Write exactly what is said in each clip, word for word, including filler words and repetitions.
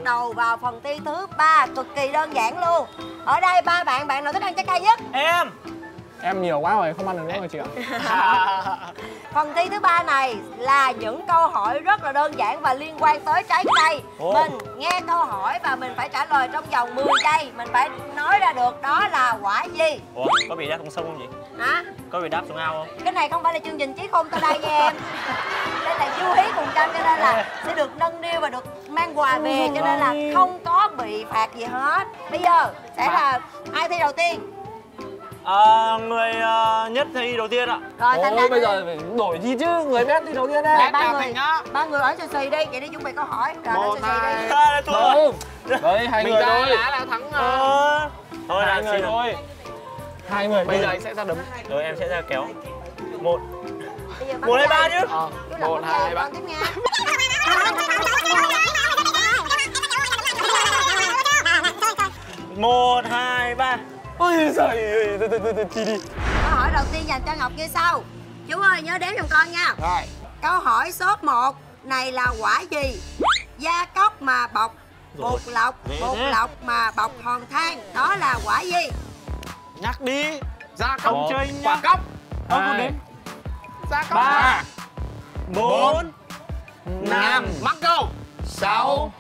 đầu vào phần thi thứ ba, cực kỳ đơn giản luôn. Ở đây ba bạn, bạn nào thích ăn trái cây nhất? Em. Em nhiều quá rồi, không ăn được nữa rồi chị ạ. Phần thi thứ ba này là những câu hỏi rất là đơn giản và liên quan tới trái cây. Ồ. Mình nghe câu hỏi và mình phải trả lời trong vòng mười giây. Mình phải nói ra được đó là quả gì. Ủa, có bị đáp xuống sông không chị? Hả? Có bị đáp xuống ao không? Cái này không phải là chương trình Chí Khôn tới đây nha em. Đây là Du Hí cùng Trâm, cho nên là sẽ được nâng niu và được mang quà về, cho nên là không có bị phạt gì hết. Bây giờ sẽ là ai thi đầu tiên? À, người uh, nhất thi đầu tiên ạ. Rồi, Thành Đạt bây giờ phải đổi gì chứ, người bét thi đầu tiên đây. Dạ, ba người, ba người ở xì xì đi, vậy đi chuẩn bị câu hỏi. Rồi, ở xì xì đi. À, thôi. Đấy, hai người thôi. Đã là thắng. Ờ. Thôi hai người thôi. Hai người. Bây giờ anh sẽ ra đấm. Rồi em sẽ ra kéo. Một. Một hay ba chứ? Ờ. Một, hai, ba. Tiếp nha. Một, hai, ba. Ôi giời ơi, từ từ từ chi đi. Câu hỏi đầu tiên dành cho Ngọc như sau. Chú ơi nhớ đếm giùm con nha. Rồi. Câu hỏi số một này là quả gì? Gia cốc mà bọc bột lọc, bột lọc mà bọc hòn than, đó là quả gì? Nhắc đi. Gia cốc chơi quả cốc. Không có đếm. Gia cốc. Ba. Bốn. Năm. Mắc câu. Sáu.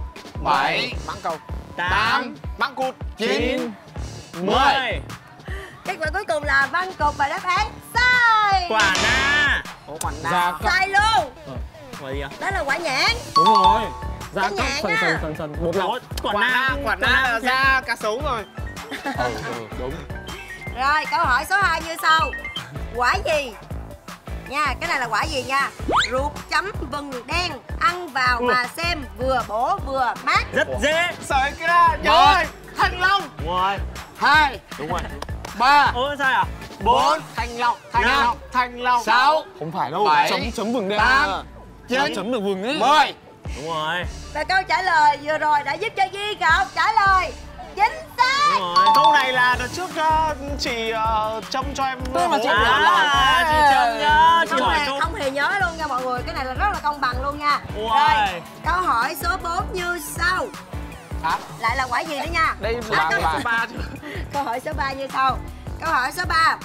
Bảy. Mắc câu. Tám. Mắc cụt. Chín. Mười. Kết quả cuối cùng là văn cục và đáp án sai. Quả na. Ủa quả na. Sai luôn. Quả gì ạ? Đó là quả nhãn. Đúng rồi. Gia Cái cốc nhãn sần á. sần sần sần bột lọc. Quả Quả na. Quả na là da cá sấu rồi. Ừ, ừ, đúng. Rồi câu hỏi số hai như sau. Quả gì? Nha, cái này là quả gì nha? Ruột chấm vừng đen, ăn vào mà xem vừa bổ vừa mát. Rất dễ. Sợi kia rồi. Thanh long. Đúng rồi. Hai. Đúng rồi. Ba. Ôi sai à? Bốn. Thanh long. Thanh Năm. long. Thanh long. Sáu. Không phải đâu. Bảy. Chấm chấm vừng đen. Tám. Chín. Chấm được vừng ấy. Mười. Đúng rồi. Và câu trả lời vừa rồi đã giúp cho Duy Ngọc trả lời chính xác. Đúng rồi. Câu này là đợt trước uh, chị uh, trông cho em. Tôi mà chị hố. À, chị Trâm nhá. Chị Không, hỏi hề, câu. không hề nhớ luôn nha mọi người. Cái này là rất là công bằng luôn nha. Wow. Rồi, câu hỏi số bốn như sau. Hả? Lại là quả gì nữa nha? Đây À, là câu, số ba chứ. câu hỏi số ba như sau. Câu hỏi số ba.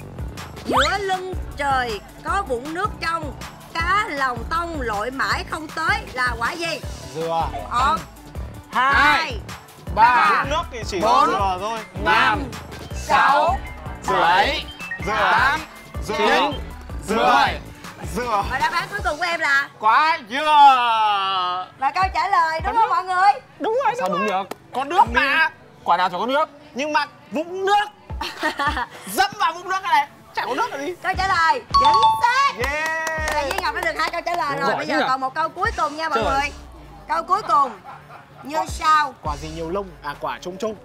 Giữa lưng trời có vũng nước trong, cá lòng tông lội mãi không tới, là quả gì? Dừa. Một, Hai. hai, Ba. ba, Nước thì chỉ Bốn. có dừa thôi. năm, sáu, Bảy. Dừa. Tám. Chín. Mười. Dừa. và đáp án cuối cùng của em là Quả dừa. và câu trả lời đúng không mọi người? Đúng rồi. Sao đúng được? Có nước mà. Quả nào chẳng có nước. Nhưng mà vũng nước. Dẫm vào vũng nước này này. Chả có nước là gì. Câu trả lời chính xác. Yeah. Và Duy Ngọc đã được hai câu trả lời rồi. Giỏi Bây chứ giờ nhỉ? còn một câu cuối cùng nha mọi Trời. người. Câu cuối cùng như sau. Quả gì nhiều lông? À quả trung trung.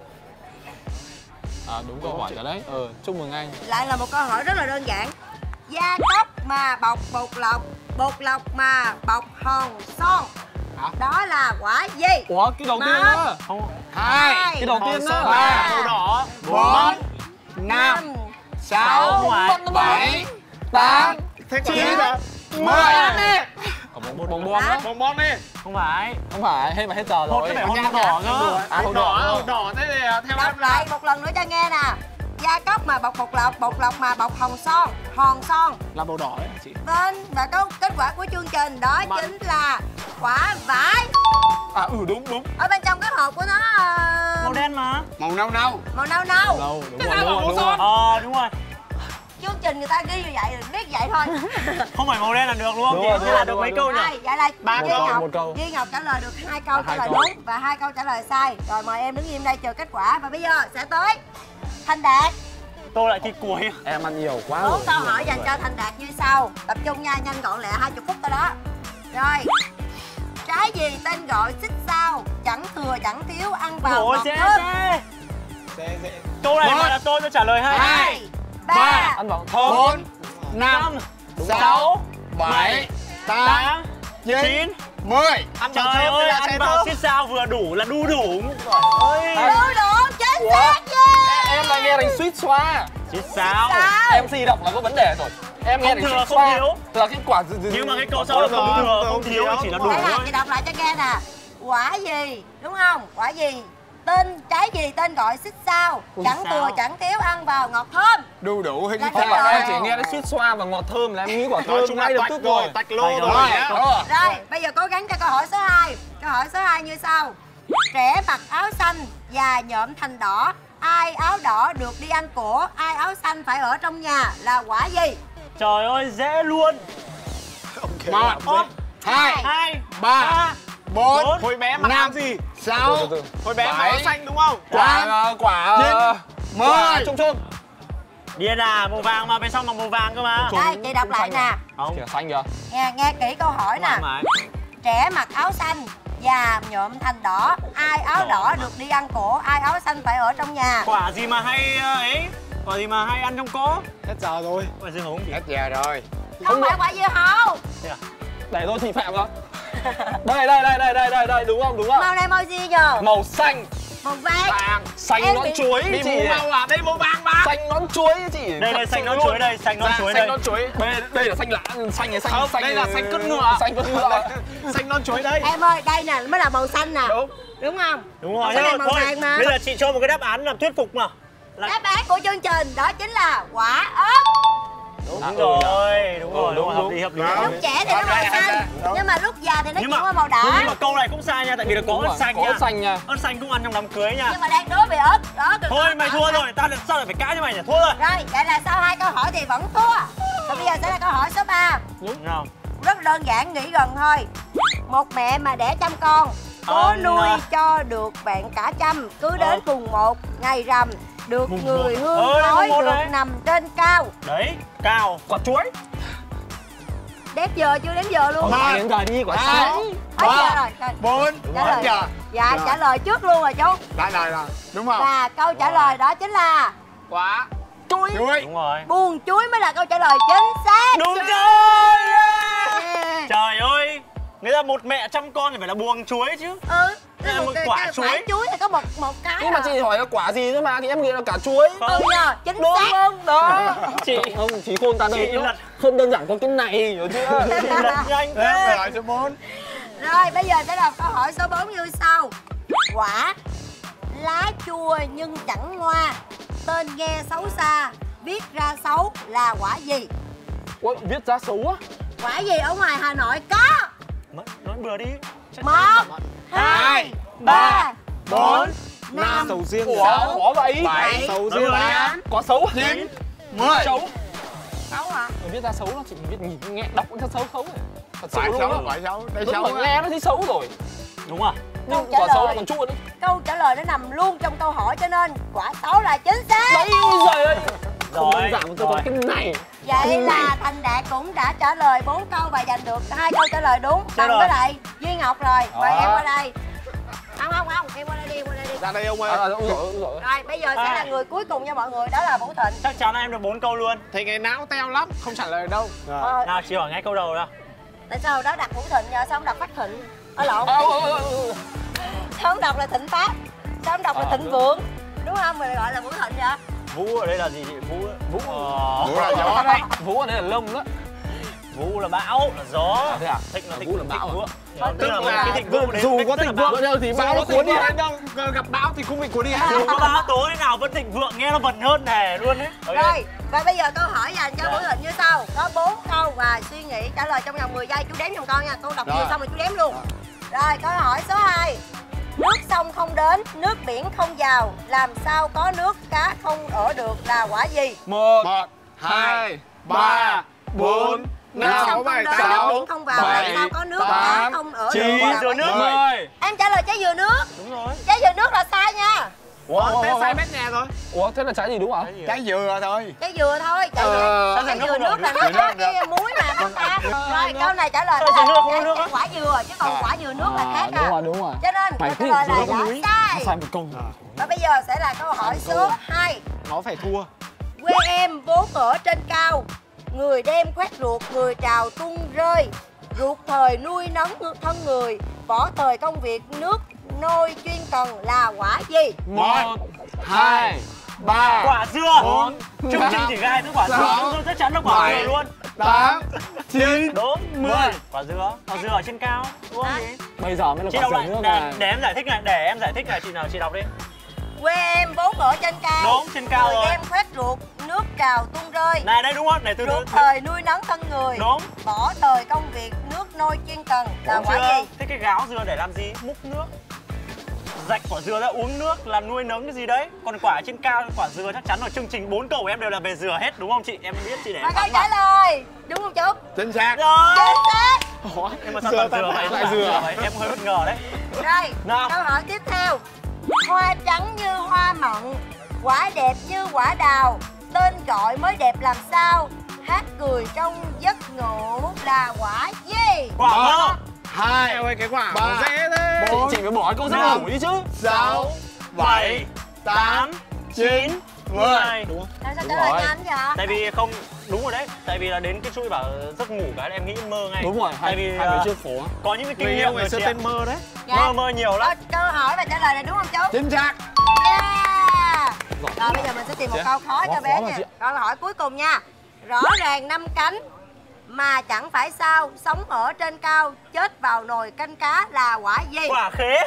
À đúng câu hỏi rồi đấy. Ờ, chúc mừng anh. Lại là một câu hỏi rất là đơn giản. Gia cốc mà bọc bột lọc, bột lọc mà bọc hòn son, Hả? đó là quả gì? Ủa, cái đầu tiên Một. đó. Không. Hai. Cái đầu tiên đó. Ba. Màu đỏ. Bốn. Năm. Sáu. Ngoài. Bảy. Tám. Chín. Mười. Có bông bông bông đó. Bông bông đi. Không phải. Không phải, hết mà hết giờ Hột rồi. cái phải hột màu đỏ cơ. À, Hột hột đỏ. đỏ. Hột đỏ thế thì theo Đọc em là lại một lần nữa cho nghe nè. Gia cốc mà bọc bột lọc, bột lọc mà bọc hòn son, hòn son. là màu đỏ đấy hả chị? Tên và câu kết quả của chương trình đó Mà... chính là quả vải. À ừ đúng đúng. Ở bên trong cái hộp của nó uh... Màu đen mà. Màu nâu nâu. màu nâu nâu. Đâu, đúng Cái rồi, nào đúng mà rồi, màu đúng son? rồi. Ờ đúng rồi. Chương trình người ta ghi như vậy, biết vậy thôi. Không phải màu đen là được đúng không? Đúng Chị rồi, thế đúng là rồi, được đúng mấy rồi, câu nhỉ? Đây, vậy là Ba Duy câu, Ngọc, một câu. Duy Ngọc trả lời được hai câu À, trả hai lời câu. đúng và hai câu trả lời sai. Rồi mời em đứng im đây chờ kết quả. Và bây giờ sẽ tới Thành Đạt. Tôi lại thi cuối. Em ăn nhiều quá Bốn rồi. câu hỏi dành cho Thành Đạt như sau. Tập trung nha, nhanh gọn lẹ, hai mươi phút thôi đó. Rồi. Trái gì tên gọi xích sao, chẳng thừa chẳng thiếu, ăn vào Ủa ngọt dễ thơm. dễ. Dễ dễ. Câu này mà là tôi tôi trả lời hai. Hai, ba, Ăn vào thơm. Bốn. Năm. Năm. Sáu. Bảy. Tám. Tám. Chín. Chín. Mười. Ăn vào Trời thơm ơi, là ăn trái vào thơm. xích sao vừa đủ là đu đủ. Ôi. đủ đủ chính xác nha. Em là nghe thành suýt xoa. Xích sao. Sao? Em di động là có vấn đề rồi. Em nghe Không thành thừa, suýt không xoa. thiếu. Là cái quả Nhưng mà cái câu sau là không thừa, không thiếu thì chỉ là đủ Đây là thôi. chị đọc lại cho nghe nè. quả gì, đúng không? Quả gì? Tên trái gì tên gọi xích sao, chẳng thừa chẳng thiếu, ăn vào ngọt thơm. Đu đủ hình Là như Không cái phải rồi. em chỉ nghe nó suýt xoa và ngọt thơm là em nghĩ quả nói thơm chung ngay là lập tách tức rồi, rồi. tách lô rồi. Rồi. Rồi, bây giờ cố gắng cho câu hỏi số hai. Câu hỏi số hai như sau. Trẻ mặc áo xanh và nhuộm thành đỏ, ai áo đỏ được đi ăn của, ai áo xanh phải ở trong nhà, là quả gì? Trời ơi, dễ luôn. Một, hai, Hai, ba, bốn, bốn, hồi bé mặc áo gì? Sáu, Từ từ. hồi bé mặc Bảy. áo xanh đúng không? Quả ờ, quả ờ, mười. quả trôm trôm. điên à, màu vàng mà, về sau mặc màu vàng cơ mà. Đây, chị đọc lại nè. Không, Kìa xanh kìa. Nghe, nghe kỹ câu hỏi nè. vàng mà. Trẻ mặc áo xanh và nhuộm thành đỏ, ai áo đỏ được đi ăn của, ai áo xanh phải ở trong nhà. Quả gì mà hay ờ, ấy, quả gì mà hay ăn trong cỗ. Hết giờ rồi. Quả dưa hấu không chị? Hết giờ rồi. Không phải quả dưa hấu. Để tôi thị phạm đó. Đây đây đây đây đây đây đây đúng không đúng không? Màu này màu gì nhờ? Màu xanh, Màu vàng. Vàng. xanh Em nón bị- chuối Bị chị. mù màu à? Đây màu vàng mà. Xanh nón chuối chị. Đây đây, xanh nón chuối đây, xanh nón chuối Xanh đây. non chuối. Đây đây là xanh lá, xanh này xanh Không, xanh đây là này- xanh cất ngựa. Xanh cất ngựa. Xanh non chuối đây. Em ơi, đây nè mới là màu xanh nè. Đúng. Đúng không? Đúng rồi, Cái này thôi, màu thôi. vàng mà. Bây giờ chị cho một cái đáp án làm thuyết phục mà. Là... Đáp án của chương trình đó chính là quả ớt. Đúng À, ừ rồi, đúng rồi, Ừ, đúng đúng, rồi, hợp đúng. lý, hợp lý. Đúng. hợp Lúc lý. trẻ thì nó màu xanh, Đúng. nhưng mà lúc già thì nó Nhưng chuyển mà, qua màu đỏ. nhưng mà câu này cũng sai nha, tại vì là có Đúng ớt rồi, xanh có nha. ớt xanh nha. Ớt xanh cũng ăn trong đám cưới nha. Nhưng mà đang đố về ớt đó. Thôi mày thua rồi, tao sao lại phải cãi cho mày nhỉ? Thua rồi. Rồi, vậy là sau hai câu hỏi thì vẫn thua. Và bây giờ sẽ là câu hỏi số ba. Đúng không? Rất đơn giản, nghĩ gần thôi. Một mẹ mà đẻ trăm con, cố Ờ, nuôi nè. cho được bạn cả trăm, cứ đến Ờ. cùng một ngày rằm, được Mùng người một. hương Ờ, đây nói mùng một được đấy. nằm trên cao. Đấy, cao. Quả chuối. Đếm giờ chưa đếm giờ luôn. Ba. Đến giờ đi quả Hai. chuối. Hết giờ Ba. rồi. Rồi. Bốn. Trả Hết lời. giờ. Dạ, Rồi. trả lời trước luôn rồi chú. Lại lại rồi. Đúng không? Và câu trả lời đó chính là Quả chuối. Chuối. Đúng rồi. buồn chuối mới là câu trả lời chính xác. Đúng rồi. Yeah. Trời ơi, người ta một mẹ trăm con thì phải là buồng chuối chứ. Ừ. Đây là Cái một cái- quả cái chuối. quả chuối thì có một một cái. Nhưng mà à. chị hỏi là quả gì thôi mà thì em nghĩ là cả chuối. Ừ nhờ, chính Đúng xác. không? Đó. Chị không chỉ khôn ta Chị đây. lật. Không đơn giản có cái này hiểu chưa? Chị lật nhanh Em phải thế. lại số bốn. Rồi, bây giờ sẽ đọc câu hỏi số bốn như sau. Quả lá chua nhưng chẳng hoa, tên nghe xấu xa, viết ra xấu là quả gì? Ôi, viết ra xấu á. Quả gì ở ngoài Hà Nội có? Nói nói bừa đi. Một, hai, ba, Bốn. năm, Sầu riêng. Ủa, khó vậy. Bảy. Sầu Nói riêng. bừa đi. tám. Có xấu à? Chín. Mười. Xấu. Xấu hả? Mình viết ra xấu nó chỉ viết nhìn nghe đọc cũng thấy xấu xấu này. Thật sự Phải luôn xấu, á. phải xấu. Đây Đúng xấu rồi, á. nghe nó thấy xấu rồi. Đúng à? Câu Nhưng trả quả xấu lời. là còn chua nữa. Câu trả lời nó nằm luôn trong câu hỏi cho nên quả xấu là chính xác. Đấy, trời ơi. Không Rồi, đơn giản mà tôi có rồi. cái này. Vậy là Thành Đạt cũng đã trả lời bốn câu và giành được hai câu trả lời đúng. Chết Bằng rồi. với lại Duy Ngọc rồi. Mời Đó. em qua đây. Không không không, em qua đây đi, em qua đây đi. Ra đây ông À, ơi. rồi, rồi, rồi. Rồi bây giờ sẽ À. là người cuối cùng cho mọi người, đó là Vũ Thịnh. Chắc chắn là em được bốn câu luôn. Thầy ngày não teo lắm. Không trả lời đâu. Ờ, Nào, chị hỏi ngay câu đầu nào. tại sao đó đặt Vũ Thịnh nhờ, sao không đặt Phát Thịnh? Ở lộn, À, ừ, ừ, ừ, ừ. sao không đọc là Thịnh Phát? Sao không đọc là À, Thịnh đúng. Vượng? Đúng không? Mình gọi là Vũ Thịnh vậy? Vũ ở đây là gì chị? Vũ Vũ ờ, Vũ là gió đấy. Vũ ở đây là lông đó. Vũ là bão, là gió. À, thế à? Thịnh là À, thịnh, Vũ là thịnh bão à? vượng. Ờ, Tức là tức một là cái thịnh vượng đến dù đến có rất thịnh là vượng bão. Đâu thì Sao bão nó nó cuốn cuốn đi đi hết đâu. Gặp bão thì cũng bị cuốn đi hết. Dù có bão tố thế nào vẫn thịnh vượng, nghe nó vần hơn nè luôn đấy. Rồi, và bây giờ câu hỏi dành cho Dạ. Vũ Thịnh như sau. Có bốn câu và suy nghĩ trả lời trong vòng mười giây. Chú đếm giùm con nha. Tôi đọc Rồi. nhiều xong rồi chú đếm luôn. Rồi, câu hỏi số hai. Nước sông không đến, nước biển không vào, làm sao có nước cá không ở được là quả gì? Một, Một, hai, ba, bốn, Nước năm, sông không đến, nước sáu, biển không vào, làm bảy, sao có nước cá tám, không ở chín, được là dừa quả nước. gì? mười. Em trả lời trái dừa nước. Đúng rồi. Trái dừa nước là sai nha. Ủa, thế sai mét nhà rồi. Ủa, thế là trái gì đúng hả? Trái dừa thôi. Trái dừa thôi. Trái, Ờ, trái trái dừa dừa nước nước là không nó được. có cái muối mà nó ta. Rồi, câu này trả lời Trái dừa nước không là nước trái á. quả dừa chứ còn quả dừa nước là À, khác đúng à. rồi, đúng rồi. Cho nên Mày câu thích trả lời là dừa có đã muối. sai. Sai một câu. Và bây giờ sẽ là câu hỏi số hai. Nó phải thua. Quê em vốn ở trên cao, người đem khoét ruột, người trào tung rơi. Ruột thời nuôi nấng thân người, võ thời công việc nước nôi chuyên cần là quả gì? Một, hai, ba, Quả dưa. bốn, Chương trình chỉ gai tới quả sáu, dưa, tôi chắc chắn là quả bảy, dừa luôn. tám, chín, Đúng. mười. Quả dừa. Quả dừa ở trên cao. Đúng không chị? Bây giờ mới là Chị quả đọc dừa lại. nước Để, này. để em giải thích này. Để em giải thích này. Chị nào chị đọc đi. Quê em vốn ở trên cao. Đúng, trên cao Người rồi. em khoét ruột, nước trào tung rơi. Này đây đúng không? Này từ từ. Ruột thời nuôi nấng thân người. Đúng. Bỏ thời công việc, nước nôi chuyên cần là Đúng quả chưa? gì? Thế cái gáo dừa để làm gì? Múc nước. Rạch quả dừa ra uống nước là nuôi nấng cái gì đấy. Còn quả trên cao, quả dừa chắc chắn rồi. Chương trình bốn câu của em đều là về dừa hết đúng không chị? Em biết chị để Và em câu thắng trả mà. lời đúng không Trúc? chính xác. Rồi. Chính xác. Nhưng mà sao Dừa toàn dừa tại- vậy? tại Toàn dừa. vậy? Em hơi bất ngờ đấy. Rồi, Nào. câu hỏi tiếp theo. Hoa trắng như hoa mận, quả đẹp như quả đào, tên gọi mới đẹp làm sao? Hát cười trong giấc ngủ là quả gì? Quả mơ. Hai, Eo ơi cái quả ba, nó dễ thế. Chị, chị phải bỏ câu giấc năm, ngủ đi chứ. sáu, bảy, tám, chín, mười. Đúng không? Tại sao Đúng trả lời rồi. nhanh vậy? Tại vì không đúng rồi đấy. Tại vì là đến cái chuỗi bảo giấc ngủ cái em nghĩ mơ ngay. Đúng rồi, Tại hai, vì hai người à, chưa phổ. có những cái kinh Người nghiệm yêu ngày rồi xưa chị ạ. tên Mơ đấy. Dạ. Mơ mơ nhiều lắm. Câu, câu hỏi và trả lời này đúng không Trúc? Chính xác. Yeah. Rồi bây giờ mình sẽ tìm một Chị. câu khó Quá cho bé khó mà nha. chị. Câu hỏi cuối cùng nha. Rõ ràng năm cánh mà chẳng phải sao, sống ở trên cao, chết vào nồi canh cá là quả gì? Quả khế.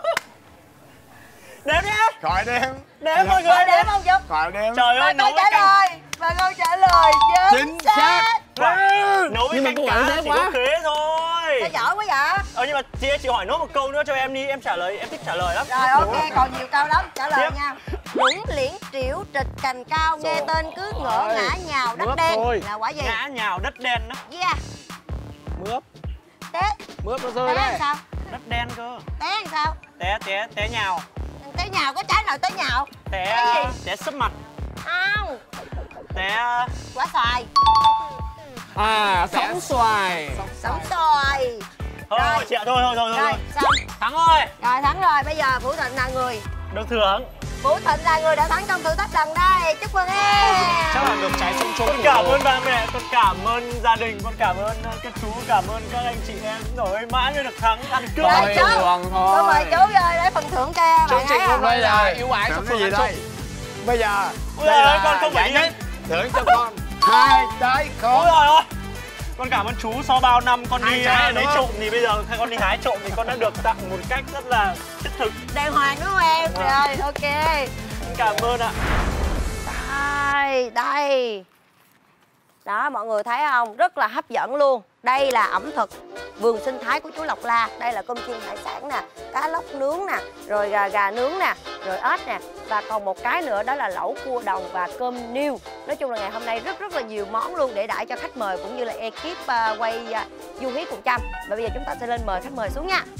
Đếm đi. Khỏi đếm. Đếm mọi người Rồi đếm. đếm không Trúc? Khỏi đếm. Trời Và ơi, câu nấu với trả canh. lời và câu trả lời chính, Chính xác. Quả- Nấu với Nhưng mà canh câu cá hỏi dễ chỉ quá. có khế thôi. Sao giỏi quá vậy? Ờ nhưng mà chị ơi, chị hỏi nốt một câu nữa cho em đi, em trả lời, em thích trả lời lắm. Rồi ok, còn nhiều câu lắm, trả lời Tiếp. nha. Lũng liễn triểu trịch cành cao, nghe tên cứ ngỡ ngã nhào đất Mướp đen thôi. là quả gì? Ngã nhào đất đen đó. Yeah. Mướp. Té, Mướp nó té rơi làm đây. sao? Đất đen cơ. Té làm sao? Té té té nhào. Té nhào có trái nào té nhào? Té Té gì? té sấp mặt. Không, Té quả xoài, À, sóng xoài. sóng xoài. thôi Rồi. thôi chị ạ, thôi thôi thôi thôi. Rồi, thôi. xong. Thắng rồi. Rồi thắng rồi, bây giờ Vũ Thịnh là người Được thưởng. Vũ Thịnh là người đã thắng trong thử thách lần đây. Chúc mừng em. Chắc là được trái sông Con trốn. cảm ơn ba mẹ, con cảm ơn gia đình, con cảm ơn uh, các chú, cảm ơn các anh chị em. Rồi mãi mới được thắng ăn cơm. Rồi, Thôi, cháu. đường thôi. Tôi mời chú rồi lấy phần thưởng cho bạn Chương trình ấy hôm không? nay là ưu ái cho Thưởng cái Phương gì Anh đây? Trung. Bây giờ Ôi đây giời là ơi, con không phải giải đi. nhất thưởng cho con hai trái Ôi khóm. trời ơi. Con cảm ơn chú, sau bao năm con Hai đi trái uh, lấy đúng không? trộm thì bây giờ khi con đi hái trộm thì con đã được tặng một cách rất là thiết thực. Đàng hoàng đúng không em? Rồi, ok. Con cảm ơn ạ. Đây, đây. Đó, mọi người thấy không? Rất là hấp dẫn luôn. Đây là ẩm thực vườn sinh thái của chú Lộc La. Đây là cơm chiên hải sản nè, cá lóc nướng nè, rồi gà, gà nướng nè, rồi ếch nè. Và còn một cái nữa đó là lẩu cua đồng và cơm niêu. Nói chung là ngày hôm nay rất rất là nhiều món luôn để đãi cho khách mời cũng như là ekip uh, quay uh, Du Hí Cùng Trăm. Và bây giờ chúng ta sẽ lên mời khách mời xuống nha.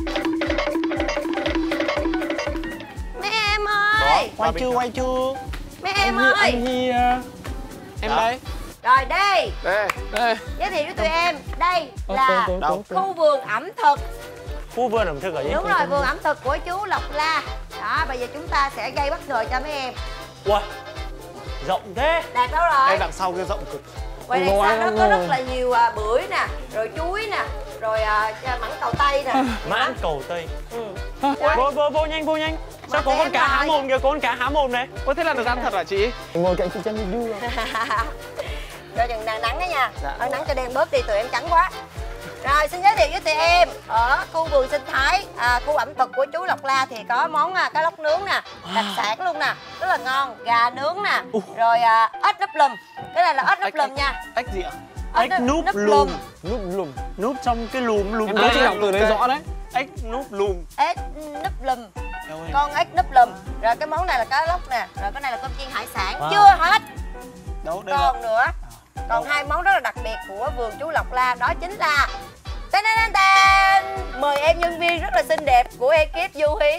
Mấy em ơi, Quay chưa, quay chưa. mấy em Anh Hi- ơi. anh Hi, uh, Em Đó. đây. Rồi đây, Đây, đây. giới thiệu với tụi em. Đây Ờ, là tôi- tôi- tôi- khu vườn ẩm thực. Khu vườn ẩm thực ở gì? Đúng rồi, vườn ẩm thực của chú Lộc La. Đó, bây giờ chúng ta sẽ gây bất ngờ cho mấy em. Wow. Rộng thế. Đạt đâu rồi? Đây đằng sau kia rộng cực. Ngoài này Ôi, sao nó ôi, có ôi. rất là nhiều à, bưởi nè, rồi chuối nè, rồi à, mãng cầu tây nè. Mãn cầu Tây. Ừ. Vô vô vô nhanh vô nhanh. Sao có Mà con em cá há nói. mồm kìa, có con cá há mồm này. Ôi thế là được ăn thật hả chị? Ngồi cạnh chị chân đi đu. Cho chừng nắng nắng đó nha. Dạ. Ở nắng cho đen bớt đi, tụi em trắng quá. Rồi xin giới thiệu với tụi em, ở khu vườn sinh thái, à, khu ẩm thực của chú Lộc La thì có món à, cá lóc nướng nè, đặc sản luôn nè, rất là ngon, gà nướng nè, rồi à, ếch núp lùm, cái này là ếch núp Ếch- lùm nha. Ếch gì ạ? Ếch núp lùm. Núp lùm. Núp trong cái lùm lùm. Em thấy chị đọc từ đấy ok. rõ đấy. Ếch núp lùm. Ếch núp lùm, Eo ơi. con ếch núp lùm. Rồi cái món này là cá lóc nè, rồi cái này là cơm chiên hải sản. Wow. Chưa hết, Đâu, đây là còn nữa, còn hai món rất là đặc biệt của vườn chú Lộc La, đó chính là tên tên tên mời em nhân viên rất là xinh đẹp của ekip Du Hí.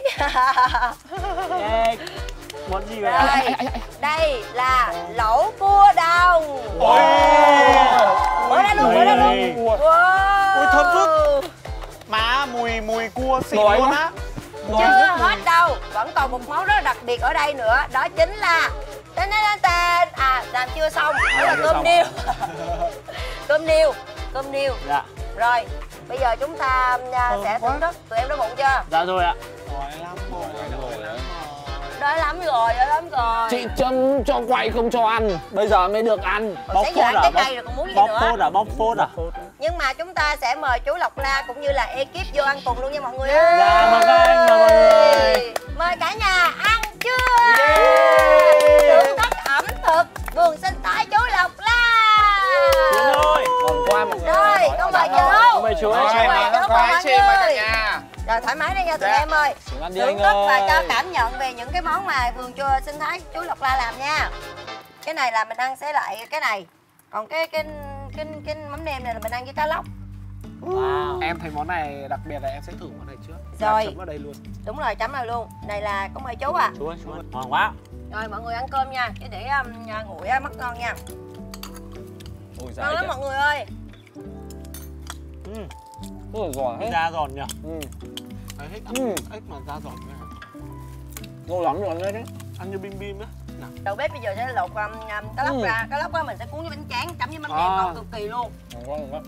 Ê, món gì vậy? Rồi, đây là lẩu cua đồng. Ôi. Mở ra luôn, mở ra luôn. Ôi. Wow. Ôi, thơm phức. Má mùi mùi cua xịn Nổi luôn quá. á. Chưa hết đâu, vẫn còn một món rất là đặc biệt ở đây nữa, đó chính là tên tên tên à làm chưa xong, đó là chưa cơm xong. niêu. Cơm niêu, cơm niêu. Dạ. Rồi, bây giờ chúng ta à, Thơm sẽ quá. thưởng thức. Tụi em đã bụng chưa? Dạ rồi ạ. Ngon lắm, ngon lắm, ngon lắm. Đói lắm rồi, đói lắm rồi. Chị Trâm cho quay không cho ăn, bây giờ mới được ăn. Bóc Sẽ giờ phốt ăn à? cái cây rồi còn muốn gì Bóc nữa. phốt à? Bóc phốt à? Nhưng mà chúng ta sẽ mời chú Lộc La cũng như là ekip vô ăn cùng luôn nha mọi người ơi. Dạ, mời các anh, mời mọi người. Mời cả nhà ăn trưa. Thưởng thức ẩm thực vườn sinh thái chú Lộc La. Đúng rồi. Còn qua mọi người. Rồi, con mời chú. Mời chú Mời ấy. chú, con Khoái mọi chị mời cả người. nhà. Rồi thoải mái đây nha tụi Dạ. em ơi. Chúng ăn đi Thưởng anh thức và cho ơi. cảm nhận về những cái món mà vườn chua sinh thái chú Lộc La làm nha. Cái này là mình ăn sẽ lại cái này. Còn cái cái cái cái mắm nêm này là mình ăn với cá lóc. Wow. Em thấy món này đặc biệt là em sẽ thử món này trước. Rồi. Chấm vào đây luôn. Đúng rồi, chấm vào luôn. Này là có mời chú à. Chú ơi, chú ơi. Ngon quá. Rồi mọi người ăn cơm nha, chứ để um, nguội á, mất ngon nha. Ôi Ngon giời lắm mọi người ơi. Ừ. ơi. Giỏi hết. Da giòn nhỉ? Ừ. Đấy, thích Ừ. ăn ếch mà da giòn này. Ngon lắm rồi đấy. Ăn như bim bim á. Nào. Đầu bếp bây giờ sẽ lột um, um, cá lóc Ừ. ra, cá lóc á mình sẽ cuốn với bánh tráng, chấm với mắm nêm À. ngon cực kỳ luôn. Ngon quá, ngon quá.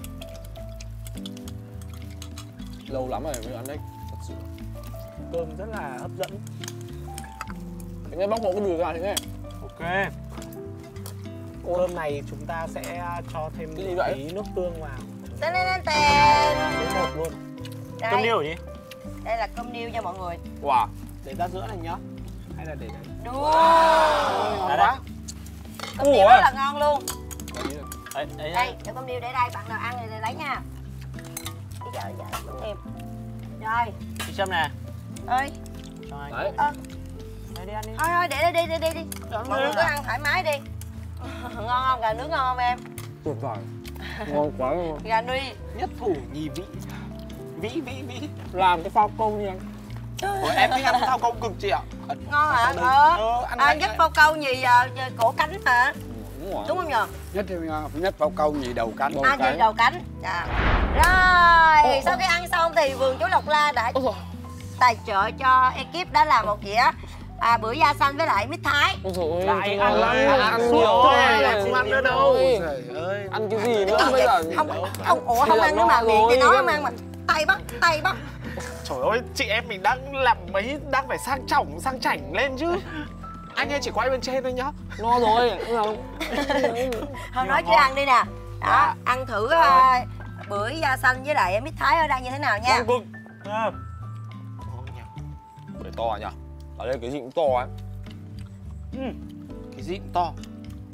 Lâu lắm rồi mới ăn đấy. Thật sự. Cơm rất là hấp dẫn. Thế nghe bóc một cái đùi ra thế nghe. Ok. Cơm này chúng ta sẽ cho thêm Cái gì một vậy? tí nước tương vào. Tên tên tên tên. Số một luôn. Cơm Đây, niêu nhỉ? đây là cơm niêu nha mọi người. Wow. Để ra giữa này nhá. Hay là để đấy? Đúng. Ngon Đây, quá. Cơm niêu rất là ngon luôn. Đấy, đấy. Đây, để cơm niêu để đây, bạn nào ăn thì lấy nha. Bây giờ giờ cơm niêu. Rồi, Chị Trâm nè. ơi. Cho anh. Đấy. Ơ, Đây đi ăn đi. thôi thôi để đây đi đi đi đi. Mọi người cứ ăn thoải mái đi. Ngon không? Gà nướng ngon không em? Tuyệt vời. Ngon quá luôn. Gà nuôi. Nhất thủ nhì vị. Vĩ vĩ vĩ. Làm cái phao câu đi anh. Ủa, em thích ăn thao công cực chị ạ. Ngon hả? Ở đây. Ờ. Ờ, ăn À, ngay nhất đấy. phao câu gì à, cổ cánh hả? Đúng rồi. Đúng không nhờ? Nhất nhất bao câu nhì đầu cánh. Đầu À, cánh. gì đầu cánh. Dạ. Rồi, sau khi ăn xong thì vườn chú Lộc La đã Ôi giời. tài trợ cho ekip đã làm một dĩa à, bưởi da xanh với lại mít thái. Ôi dồi ôi. Lại chúng ăn lắm. lại Ăn ăn nhiều suốt thôi. thôi, Ăn Không ăn nữa đâu. Ôi. Trời ơi. Ăn cái gì nữa Cái bây gì giờ? vậy? Không, không, ủa không Bây ăn giờ nữa mà no miệng thì rồi. nó không ăn mà tay bắt, tay bắt. Trời ơi, chị em mình đang làm mấy, đang phải sang trọng, sang chảnh lên chứ. Anh ơi chỉ quay bên trên thôi nhá. No rồi. Đúng không? Thôi nói chứ ăn đi nè. Đó, ăn thử uh, bưởi da xanh với lại mít thái ở đây như thế nào nha. Ngon cực. À. Ngon nhỉ. Bưởi to nhỉ? Ở đây cái gì cũng to ấy. Ừ. Cái gì cũng to.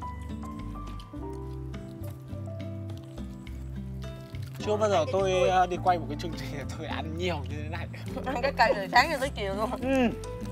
Chưa bao giờ tôi uh, đi quay một cái chương trình tôi ăn nhiều như thế này. Ăn cái cây từ sáng cho tới chiều luôn. Ừ.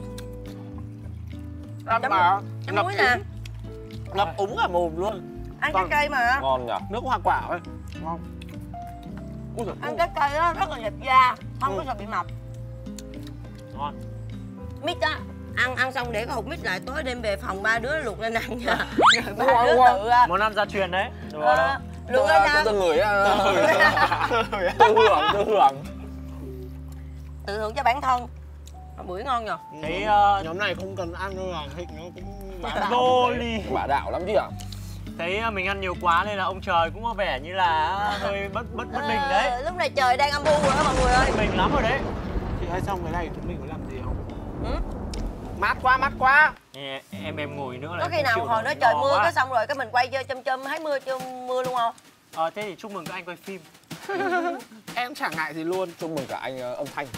Ăn Chấm- mà chấm ngập muối nè. úng, ngập úng cả mồm luôn. Ăn cái Còn- cây mà. Ngon nhỉ? Nước hoa quả thôi. Ngon. Ui giời, Ăn cái cây đó rất là đẹp da, không Ừ. có sợ bị mập. Ngon. Mít á, ăn ăn xong để cái hộp mít lại tối đêm về phòng ba đứa luộc lên ăn nha. Rồi ba Ngon đứa quá. tự à, Món ăn gia truyền đấy. Được ờ, đó. luộc lên ăn. Từng người á. Tư hưởng, tư hưởng. Tự thưởng cho bản thân. Bưởi ngon nhờ. Thấy uh, Nhóm này không cần ăn đâu là thịt nó cũng bá đạo. đô ly. Bả đạo lắm chứ à? Thấy uh, mình ăn nhiều quá nên là ông trời cũng có vẻ như là hơi bất bất bất bình đấy. Ờ, lúc này trời đang âm u rồi đó mọi người ơi. Mình lắm rồi đấy. Chị ơi xong cái này chúng mình có làm gì không? Ừ. Mát quá, mát quá. Nè, em em ngồi nữa là Có khi không nào chịu hồi nổi, nó trời no mưa quá. cái xong rồi cái mình quay chơi châm châm thấy mưa chưa mưa luôn không? Ờ thế thì chúc mừng các anh quay phim. Em chẳng ngại gì luôn. Chúc mừng cả anh uh, âm thanh.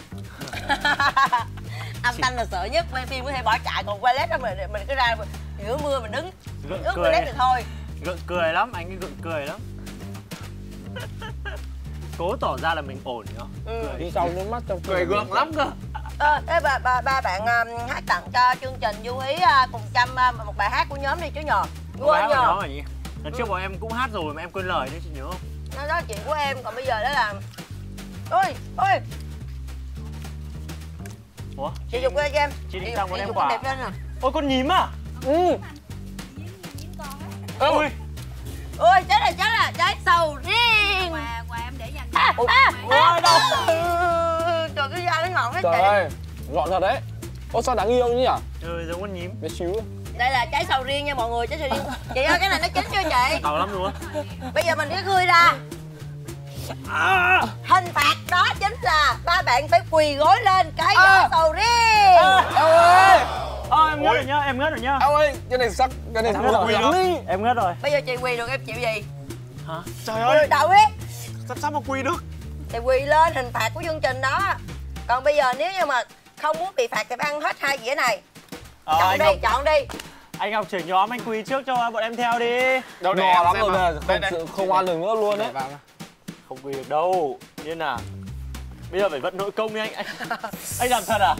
Âm thanh là sợ nhất, quay phim có thể bỏ chạy, còn quay led đó mình mình cứ ra giữa mưa mình đứng Gượng ướt cười. led thì thôi. Gượng cười lắm, anh ấy gượng cười lắm. Cố tỏ ra là mình ổn nhá. Ừ. Đi sau nước mắt trong Cười gượng lắm cơ. Ờ, thế ba, ba, ba bạn um, hát tặng cho chương trình Du Ý uh, cùng Trâm uh, một bài hát của nhóm đi chú nhờ. Có Quên bài hát của nhờ. nó mà nhỉ? Lần trước bọn em cũng hát rồi mà em quên lời đấy, chị nhớ không? Nó đó chuyện của em, còn bây giờ đó là ôi ôi Ủa? chị dục ra cho em. Chị định dục- tặng bọn chị em dục quả. cái đẹp lên nè. Ôi con nhím à? Ừ. Ôi. Ôi chết rồi chết rồi, trái sầu riêng. Quà quà em để dành cho À, anh. à, Ôi đâu. ừ, trời cái da nó ngọt hết Trời chị. ơi, gọn thật đấy. Ô sao đáng yêu nhỉ? Trời giống con nhím. Bé xíu. Đây là trái sầu riêng nha mọi người, trái sầu riêng. Chị ơi cái này nó chín chưa chị? Đau lắm luôn á. Bây giờ mình sẽ khui ra. À. Hình phạt đó chính là ba bạn phải quỳ gối lên cái vỏ sầu riêng. Eo ơi, Ờ em ngất rồi nhá, em ngất rồi nhá. Ông ơi, cái này sắc, cái này thắng rồi. Được. Đi. Em ngất rồi. Bây giờ chị quỳ được em chịu gì? Hả? Trời Quỳ ơi, đầu biết. sao sao mà quỳ được? Thì quỳ lên hình phạt của chương trình đó. Còn bây giờ nếu như mà không muốn bị phạt thì phải ăn hết hai dĩa này. Ờ, Chọn anh đi, Ngọc, chọn đi. anh Ngọc trưởng nhóm anh quỳ trước cho bọn em theo đi. Đâu để No em lắm xem rồi nào. nè, Đây, không, đây. không ăn được nữa luôn đấy. Để vào nào. Không quỳ được đâu. Như nào? Bây giờ phải vận nội công đi anh. Anh, anh làm thật à?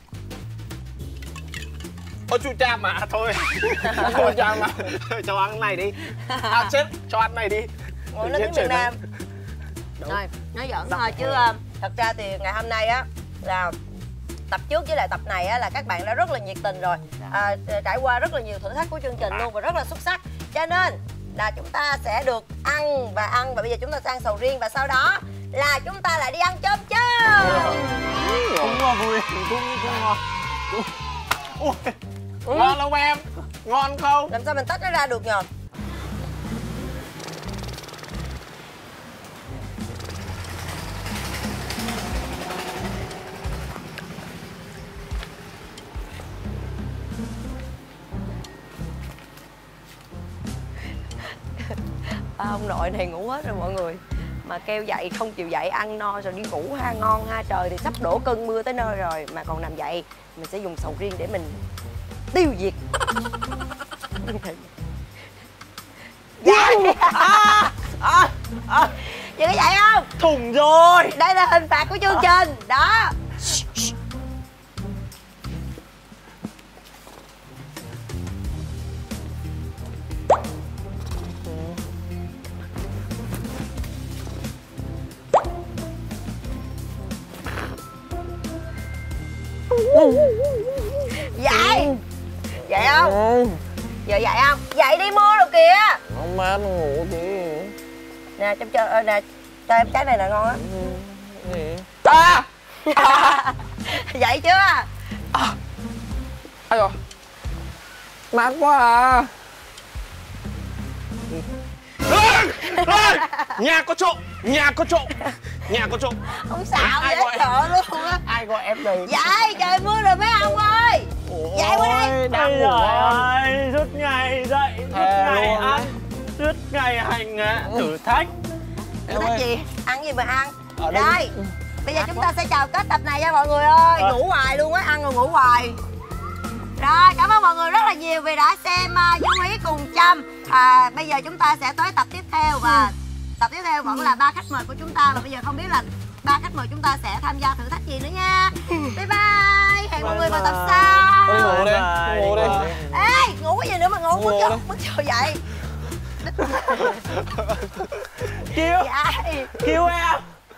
Ôi chú cha mà thôi. Chú cha mà. Cho ăn cái này đi. À chết, cho ăn này đi. Ngồi Tự nói nhiên tiếng chuyển Việt Nam. Đúng. Rồi, nói giỡn thôi chứ ờ, thật ra thì ngày hôm nay á là tập trước với lại tập này á là các bạn đã rất là nhiệt tình rồi, à, trải qua rất là nhiều thử thách của chương trình luôn và rất là xuất sắc, cho nên là chúng ta sẽ được ăn và ăn và bây giờ chúng ta sẽ ăn sầu riêng và sau đó là chúng ta lại đi ăn chôm chôm. Cũng ngon vui, cũng cũng ngon. Cũng... Ui. Ngon không em? Ngon không? Làm sao mình tách nó ra được nhờ? À, ông nội này ngủ hết rồi mọi người, mà kêu dậy không chịu dậy, ăn no rồi đi ngủ ha, ngon ha. Trời thì sắp đổ cơn mưa tới nơi rồi mà còn nằm dậy. Mình sẽ dùng sầu riêng để mình tiêu diệt. Dậy à, à, à. Chị có dậy không? Thủng rồi. Đây là hình phạt của chương trình đó. Dậy. Dậy không? Giờ dậy không? Dậy đi, mưa rồi kìa. Không má nó ngủ chứ. Nè trong chơi nè, cho em cái này là ngon á. Gì? À. Dậy chưa? À. Ai rồi? Mát quá à. Nhà có trộm, nhà có trộm, nhà có trộm. Ông xạo Ai dễ gọi- sợ luôn á. Ai gọi em đây? Dậy, trời mưa rồi mấy ông ơi. Dậy qua đây. Ôi, đang Ôi ngủ giời ngon. ơi, suốt ngày dậy, suốt Thề ngày luôn ăn, suốt ngày hành hạ, thử thách. Thử thách gì? Ăn gì mà ăn. Ở đây. Đây, bây giờ chúng ta sẽ chào kết tập này nha mọi người ơi. Ờ. Ngủ hoài luôn á, ăn rồi ngủ hoài. Rồi, cảm ơn mọi người rất là nhiều vì đã xem uh, Du Ý cùng Trâm. À, bây giờ chúng ta sẽ tới tập tiếp theo và tập tiếp theo vẫn là ba khách mời của chúng ta và bây giờ không biết là ba khách mời chúng ta sẽ tham gia thử thách gì nữa nha. Bye bye, hẹn mọi người vào tập sau. Thôi đi ngủ đi, Bye bye. ngủ đi. Ê, ngủ cái gì nữa mà ngủ, Ngủ bước đi. vô, bước vô dậy. Kêu, Dậy. kêu em.